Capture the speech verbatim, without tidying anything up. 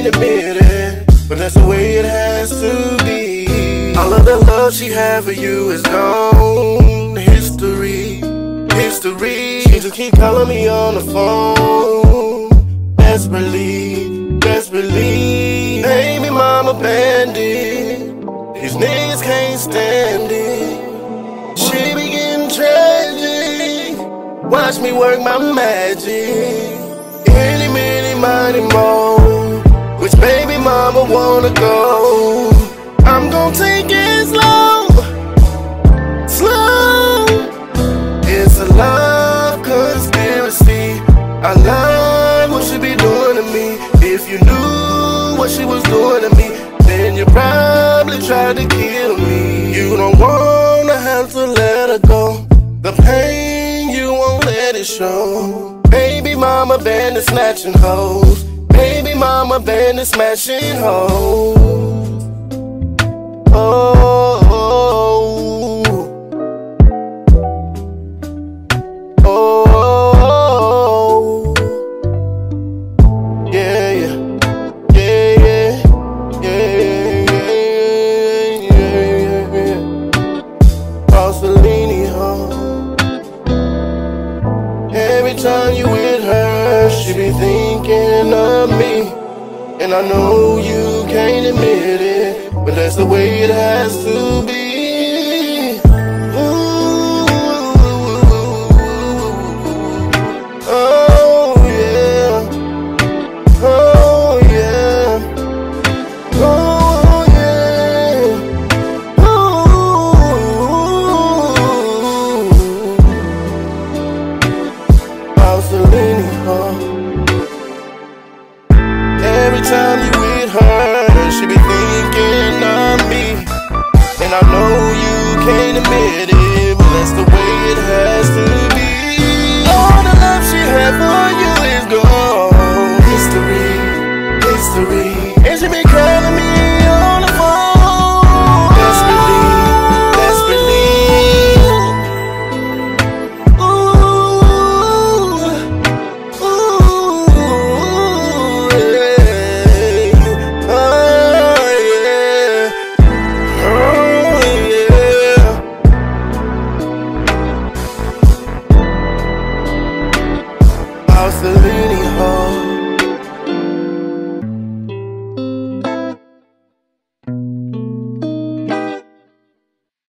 can't admit it, but that's the way it has to be. All of the love she had for you is gone. History, history. She just keep calling me on the phone, desperately, desperately. Baby mama Bandit, these niggas can't stand it. She be getting tragic, watch me work my magic. Any, many, mighty more. Which baby mama wanna go? I'm gon' take it slow, slow. It's a love conspiracy. I love what she be doing to me. If you knew what she was doing to me, then you probably tried to kill me. You don't wanna have to let her go. The pain, you won't let it show. Baby mama Bandit snatching hoes. Baby mama Bandit smashing hoes. Oh, oh, oh, oh, yeah, yeah, yeah, yeah, yeah, yeah, yeah, yeah. Rossellini, huh? Every time you with her, she be thinking of me. And I know you can't admit it, but that's the way it has to be. Ooh, oh yeah, oh yeah, oh yeah, ooh. Rossellini, huh? Every time you with her, she be thinking of me. And I know you can't admit it, but that's the way it has to be. All the love she had for you is gone. History, history. And she be calling me on the phone, desperately, desperately. Ooh, ooh, yeah. Oh yeah, oh yeah. Rossellini, huh?